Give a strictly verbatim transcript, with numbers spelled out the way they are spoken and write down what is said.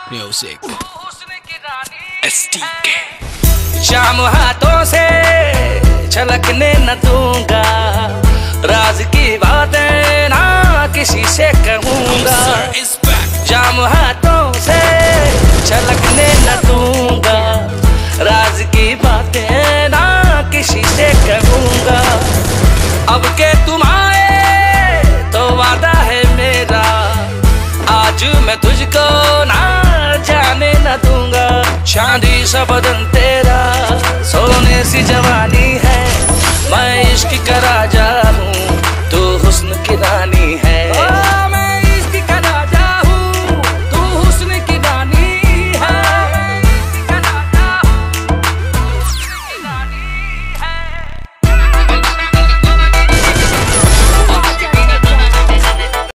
Music S T के। शाम हाथों से छलकने न दूंगा, राज की बातें ना किसी से कहूंगा। शाम हाथों से छलकने न दूंगा, राज की बातें ना किसी से कहूंगा। अब के तुम आए तो वादा है मेरा, आज मैं तुझको ना जाने न दूंगा। चांदी सा बदन तेरा, सोने सी जवानी है, मैं इश्क का राजा हूँ, तू हुस्न